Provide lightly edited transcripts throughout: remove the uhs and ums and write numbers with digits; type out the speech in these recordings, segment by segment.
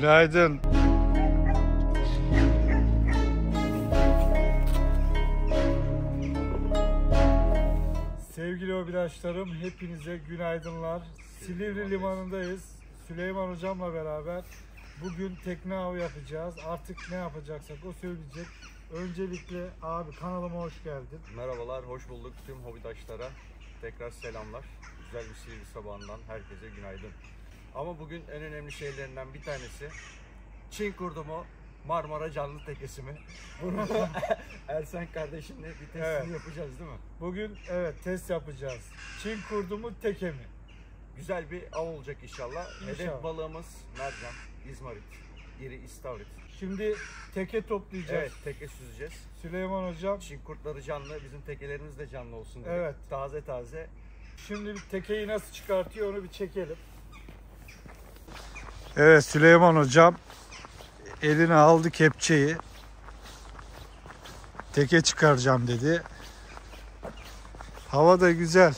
Günaydın. Sevgili hobidaşlarım, hepinize günaydınlar. Silivri limanındayız. Süleyman hocamla beraber bugün tekne avı yapacağız. Artık ne yapacaksak o söyleyecek. Öncelikle abi kanalıma hoş geldin. Merhabalar, hoş bulduk tüm hobidaşlara. Tekrar selamlar. Güzel bir Silivri sabahından herkese günaydın. Ama bugün en önemli şeylerinden bir tanesi Çin kurdu mu, Marmara canlı tekesi mi? Bunu Ersen kardeşimle bir testini yapacağız değil mi? Bugün test yapacağız. Çin kurdu mu, teke mi? Güzel bir av olacak inşallah. Hedef balığımız mercan, izmarit, iri istavrit. Şimdi teke toplayacağız. Evet, teke süzeceğiz. Süleyman hocam. Çin kurtları canlı, bizim tekelerimiz de canlı olsun dedik. Evet. Taze taze. Şimdi bir tekeyi nasıl çıkartıyor onu bir çekelim. Evet, Süleyman hocam eline aldı kepçeyi. Teke çıkaracağım dedi. Hava da güzel.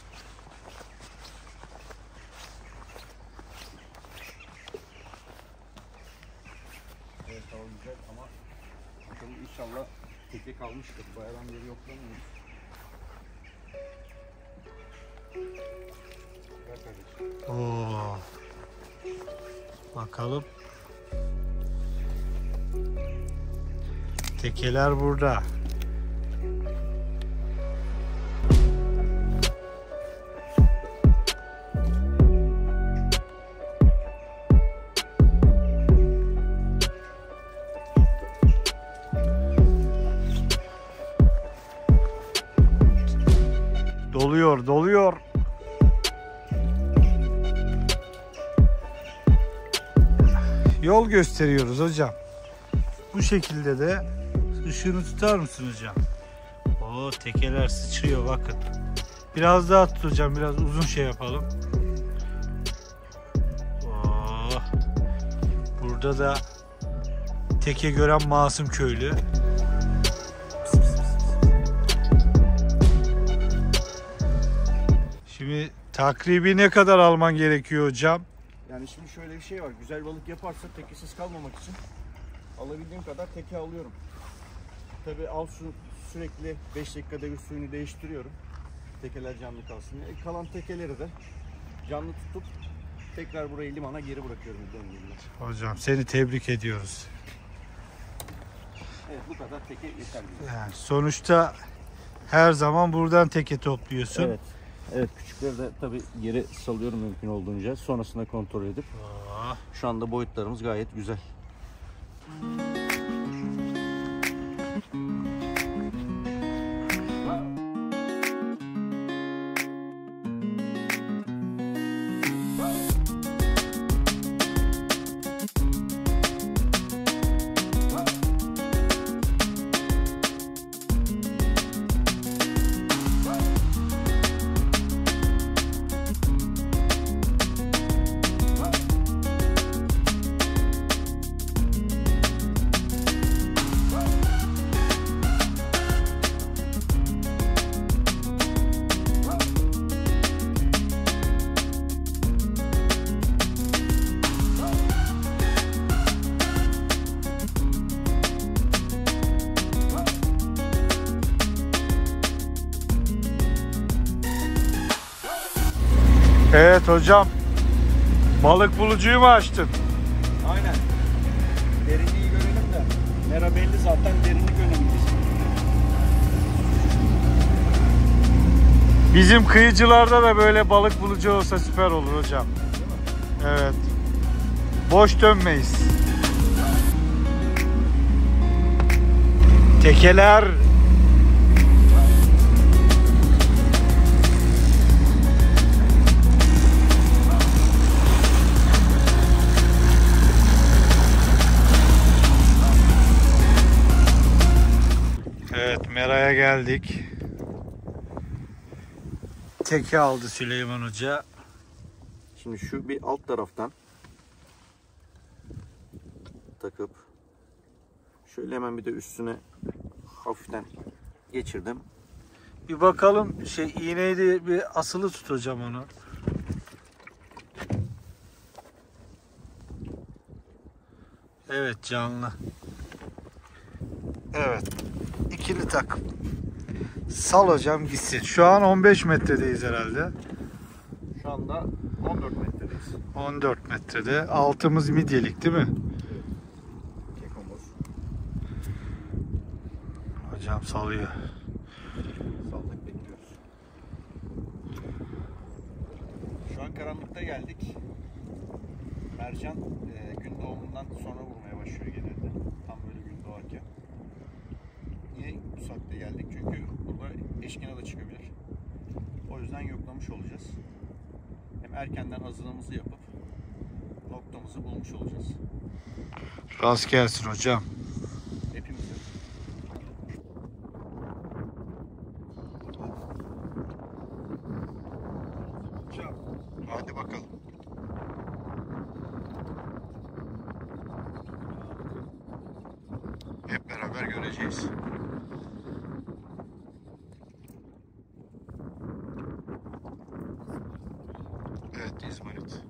Evet, hava güzel ama bakalım inşallah teke kalmıştır. Bayram yeri yoklamıyoruz. Oo. Bakalım. Tekeler burada. Doluyor, doluyor. Yol gösteriyoruz hocam. Bu şekilde de ışığını tutar mısın hocam? Oo, tekeler sıçrıyor bakın. Biraz daha tut hocam, biraz uzun şey yapalım. Oo. Burada da teke gören masum köylü. Şimdi takribi ne kadar alman gerekiyor hocam? Yani şimdi şöyle bir şey var. Güzel balık yaparsa tekesiz kalmamak için alabildiğim kadar teke alıyorum. Tabii sürekli 5 dakikada bir suyunu değiştiriyorum. Tekeler canlı kalsın diye. Kalan tekeleri de canlı tutup tekrar burayı limana geri bırakıyorum. Hocam seni tebrik ediyoruz. Evet, bu kadar teke yeterli. Yani sonuçta her zaman buradan teke topluyorsun. Evet. Evet, küçükleri de tabii geri salıyorum mümkün olduğunca. Sonrasında kontrol edip. Şu anda boyutlarımız gayet güzel. Evet hocam, balık bulucuyu mu açtın? Aynen. Derinliği görelim de. Mera belli zaten, derinlik önemliyiz. Bizim kıyıcılarda da böyle balık bulucu olsa süper olur hocam. Evet. Boş dönmeyiz. Tekeler. Evet, Mera'ya geldik. Teke aldı Süleyman Hoca. Şimdi şu bir alt taraftan takıp şöyle hemen bir de üstüne hafiften geçirdim. Bir bakalım iğneyi de bir asılı tut hocam onu. Evet, canlı. Evet. İkili takım. Sal hocam gitsin. Şu an 15 metredeyiz herhalde. Şu anda 14 metredeyiz. 14 metrede. Altımız midyelik değil mi? Kekomuz. Hocam salıyor. Saldık, bekliyoruz. Şu an karanlıkta geldik. Mercan gün doğumundan sonra vurmaya başlıyor genelde. Tam böyle gün doğarken. Niye bu saatte geldik? Çünkü burada eşkina da çıkabilir. O yüzden yoklamış olacağız. Hem erkenden hazırlığımızı yapıp noktamızı bulmuş olacağız. Rast gelsin hocam. Hepimize. Hocam hadi bakalım. Hep beraber göreceğiz. Evet, İzmarit.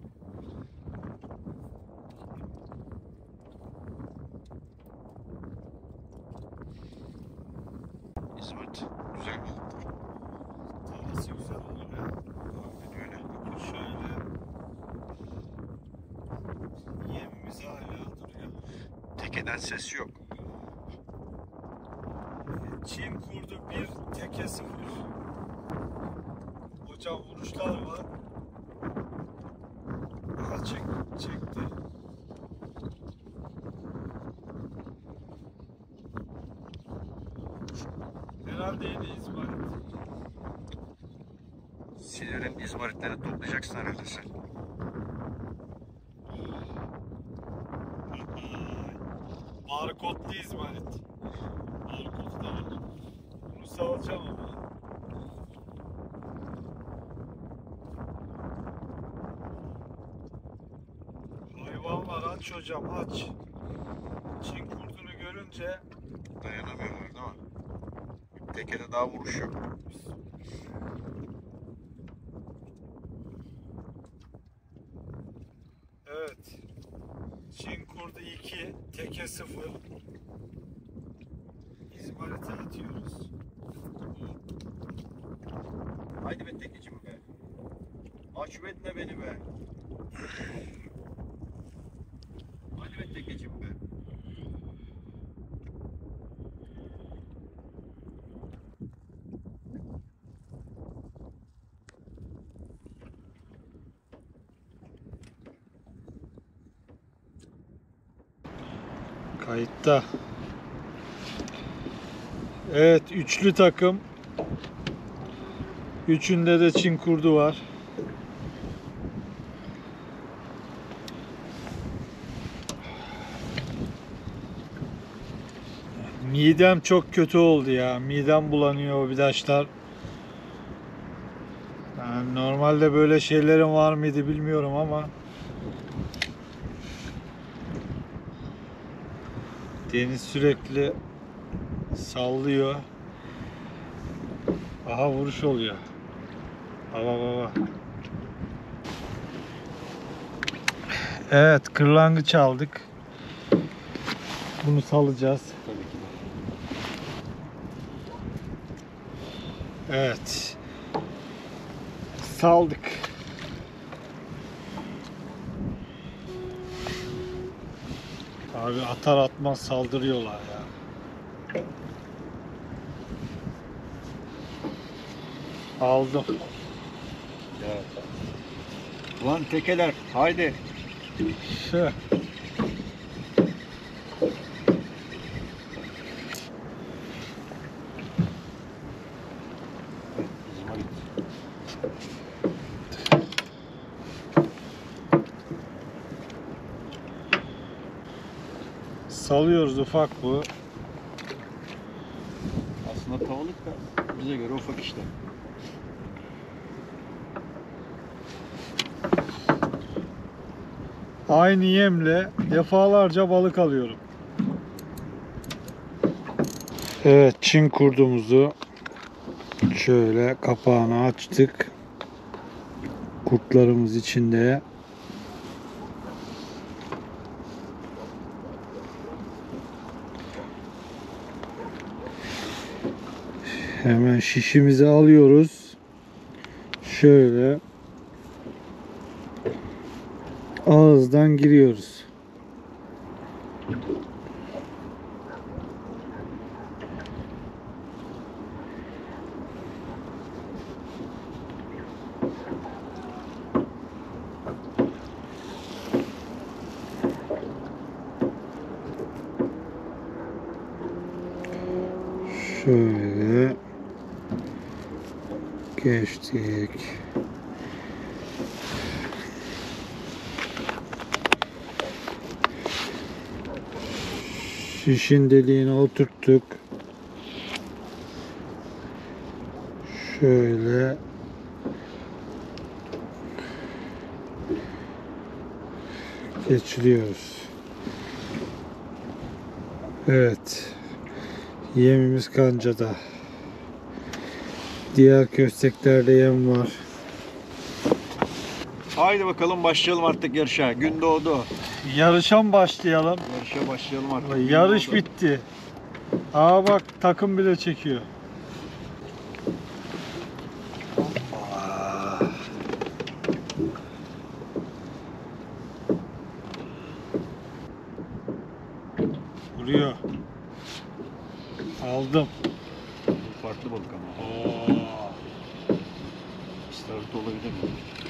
İzmarit güzel balıktır. Tanesi güzel olur ya. Aynen öyle. Şöyle yemimiz hala duruyor. Tekeden ses yok. Çin kurdu bir, teke 0. Hocam vuruşlar var. Aha çekti. Herhalde yine İzmarit. Silivri'nin İzmaritlerini toplayacaksın herhalde sen. Barkodlu İzmarit. Barkodu da var. Bunu salacağım ama. Hayvan var, aç hocam, aç. Çin kurdunu görünce dayanamıyorlar değil mi? Tekede daha vuruş yok. Evet. Çin kurdu 2, teke 0. İzmarit'e atıyoruz. Haydi be tekecim be. Mahcup etme beni be. Haydi be tekecim be. Kayıtta. Evet, üçlü takım. Üçünde de Çin kurdu var. Midem çok kötü oldu ya. Midem bulanıyor Obidaşlar. Yani normalde böyle şeylerim var mıydı bilmiyorum ama deniz sürekli sallıyor. Aha vuruş oluyor. Baba. Evet, kırlangıç aldık. Bunu salacağız. Tabii ki de. Evet. Saldık. Abi atar atmaz saldırıyorlar ya. Aldım. Evet. Ulan tekeler, haydi. Şu. İzmarit. Salıyoruz, ufak bu. Aslında tavalık da bize göre ufak işte. Aynı yemle defalarca balık alıyorum. Evet, Çin kurdumuzu şöyle kapağını açtık. Kurtlarımız içinde. Hemen şişimizi alıyoruz. Şöyle ağızdan giriyoruz. Şöyle geçtik. Şişin deliğine oturttuk. Şöyle geçiriyoruz. Evet. Yemimiz kancada. Diğer kösteklerde yem var. Haydi bakalım başlayalım artık yarışa. Gün doğdu. Yarışa mı başlayalım? Yarışa başlayalım artık. Gün Yarış doğdu. bitti. Aa bak takım bile çekiyor. Vuruyor. Aldım. Bu farklı balık ama. İstavrit olabilir mi?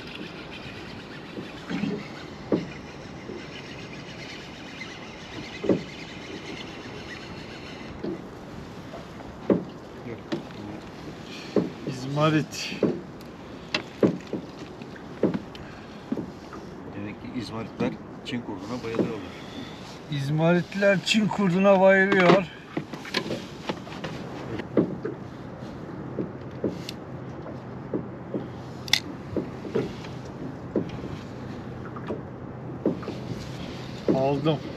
Yok. İzmarit. Demek ki izmaritler Çin kurduna bayılıyorlar. İzmaritliler Çin kurduna bayılıyor. Aldım.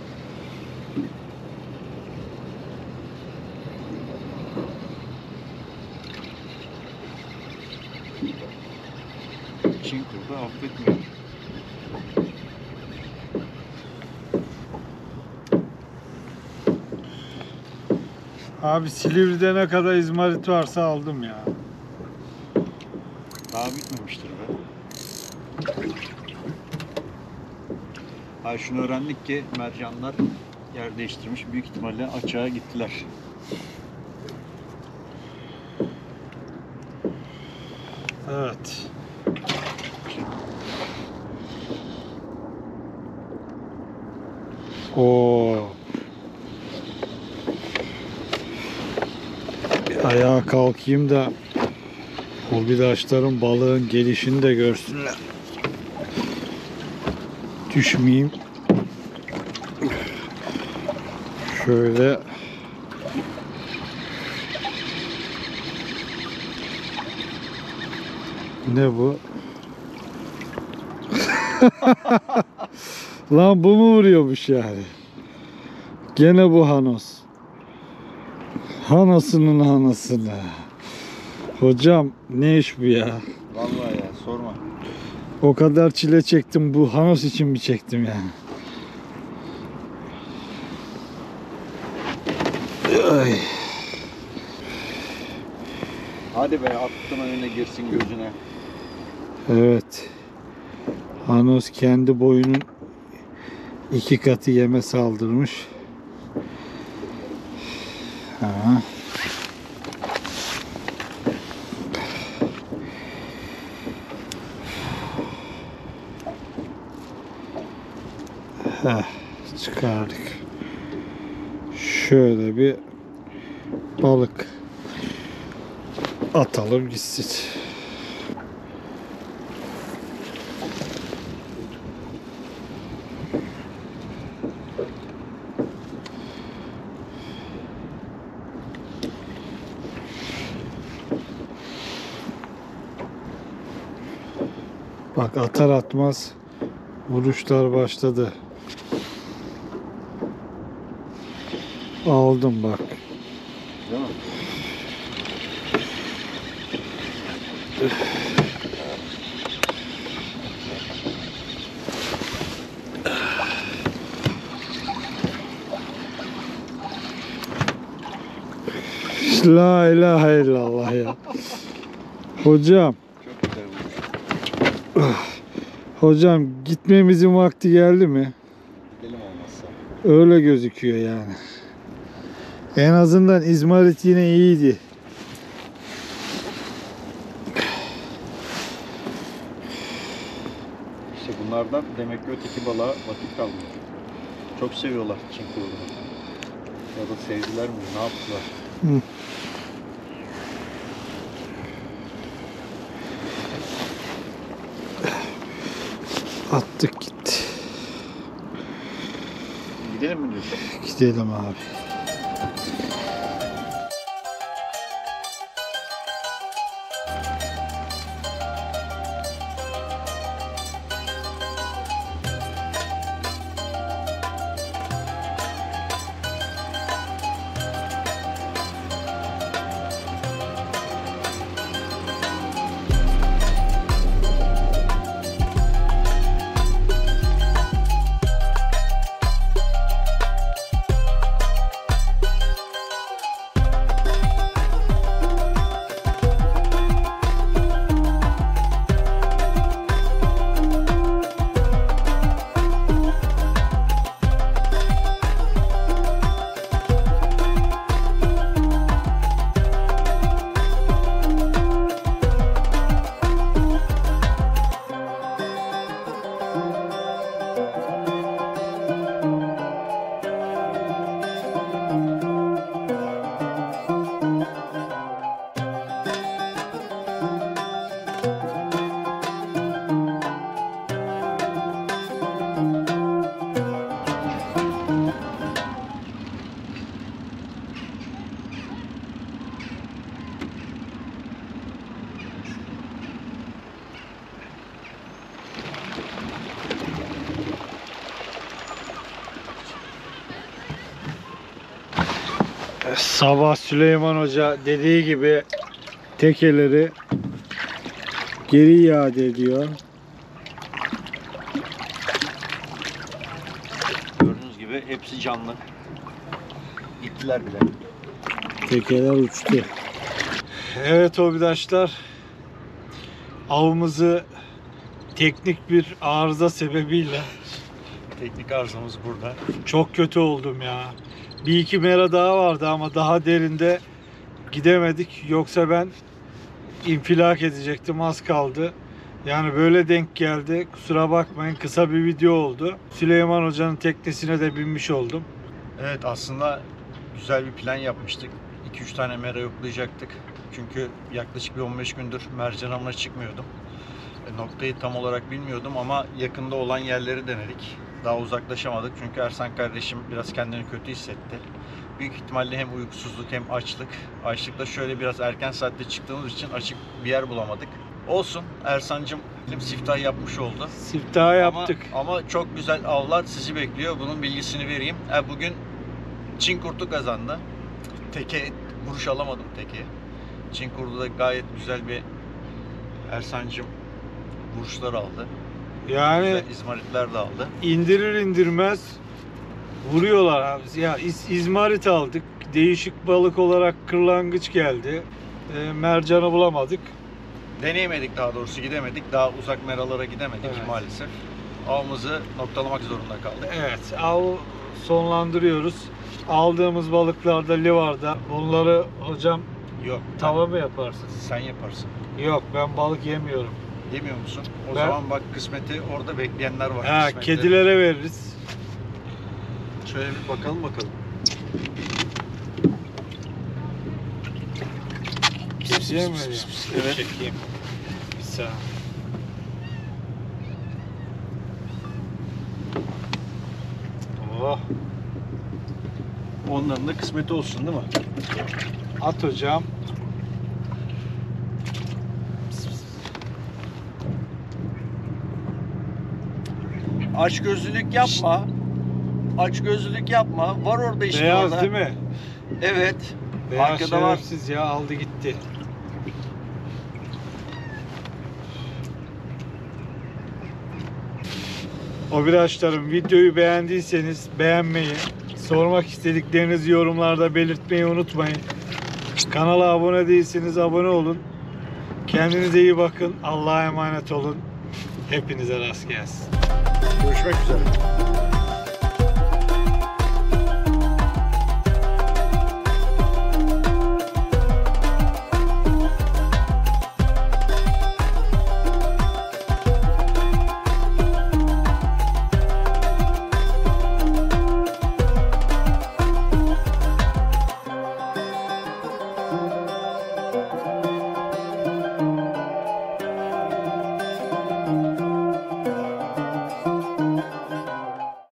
Çin kurdu affetmiyor. Abi Silivri'de ne kadar izmarit varsa aldım ya. Daha bitmemiştir be. Ha şunu öğrendik ki mercanlar yer değiştirmiş. Büyük ihtimalle açığa gittiler. Evet. Oo. Bir ayağa kalkayım da hobidaşlarım balığın gelişini de görsünler. Düşmeyeyim. Şöyle ne bu? Lan bu mu vuruyormuş yani? Gene bu Hanos. Hanos'unun Hanos'unu. Hocam ne iş bu ya? Vallahi ya sorma. O kadar çile çektim, bu Hanos için mi çektim yani? Ay. Hadi be attım önüne girsin gözüne. Evet. Hanos kendi boyunun 2 katı yeme saldırmış. Ha. Heh, çıkardık. Şöyle bir balık atalım gitsin. Bak atar atmaz vuruşlar başladı. Aldım bak. Değil mi? La ilahe illallah ya. Hocam. Çok güzel olmuş. Hocam gitmemizin vakti geldi mi? Gidelim olmazsa. Öyle gözüküyor yani. En azından İzmarit yine iyiydi. İşte bunlardan demek ki öteki balığa vakit kalmıyor. Çok seviyorlar çinkurunu. Ya da sevdiler mi? Ne yaptılar? Hı. Attık gitti. Gidelim mi diyorsun? Gidelim abi. Sabah Süleyman Hoca dediği gibi tekeleri geri iade ediyor. Gördüğünüz gibi hepsi canlı. Gittiler bile. Tekeler uçtu. Evet arkadaşlar, avımızı teknik bir arıza sebebiyle, Teknik arızamız burada. çok kötü oldum ya. Bir iki mera daha vardı ama daha derinde gidemedik. Yoksa ben infilak edecektim, az kaldı. Yani böyle denk geldi. Kusura bakmayın, kısa bir video oldu. Süleyman Hoca'nın teknesine de binmiş oldum. Evet, aslında güzel bir plan yapmıştık. 2-3 tane mera yoklayacaktık. Çünkü yaklaşık bir 15 gündür mercan avına çıkmıyordum. Noktayı tam olarak bilmiyordum ama yakında olan yerleri denedik. Daha uzaklaşamadık çünkü Ersan kardeşim biraz kendini kötü hissetti. Büyük ihtimalle hem uykusuzluk hem açlık. Açlıkta şöyle biraz erken saatte çıktığımız için açık bir yer bulamadık. Olsun, Ersan'cığım siftah yapmış oldu. Siftah yaptık. Ama çok güzel avlar sizi bekliyor. Bunun bilgisini vereyim. Bugün Çin kurtu kazandı. Teke vuruş alamadım tekeye. Çin kurdu da gayet güzel bir Ersan'cığım vuruşlar aldı. Yani Güzel izmaritler de aldı. indirir indirmez vuruyorlar abi. Ya izmarit aldık. Değişik balık olarak kırlangıç geldi. Mercanı bulamadık. Deneyemedik, daha doğrusu gidemedik. Daha uzak meralara gidemedik Evet. maalesef. Avımızı noktalamak zorunda kaldık. Evet, av sonlandırıyoruz. Aldığımız balıklarda livarda. Bunları hocam Yok. tava mı yaparsın? Sen yaparsın. Yok, ben balık yemiyorum. Yemiyor musun? O Ben- zaman bak, kısmeti orada bekleyenler var. Ha, Kısmette. kedilere veririz. Şöyle bir bakalım. Kepçeye mi vereyim? Evet. Çekeyim. Bir saniye. Oh, Onların da kısmeti olsun değil mi? at hocam. Açgözlülük yapma. Açgözlülük yapma. Var orada işte Beyaz orada. değil mi? Evet. Beyaz Arkada var. şerefsiz ya, aldı gitti. Arkadaşlarım, videoyu beğendiyseniz beğenmeyi, sormak istediklerinizi yorumlarda belirtmeyi unutmayın. Kanala abone değilseniz abone olun. Kendinize iyi bakın. Allah'a emanet olun. Hepinize rast gelsin. Görüşmek üzere.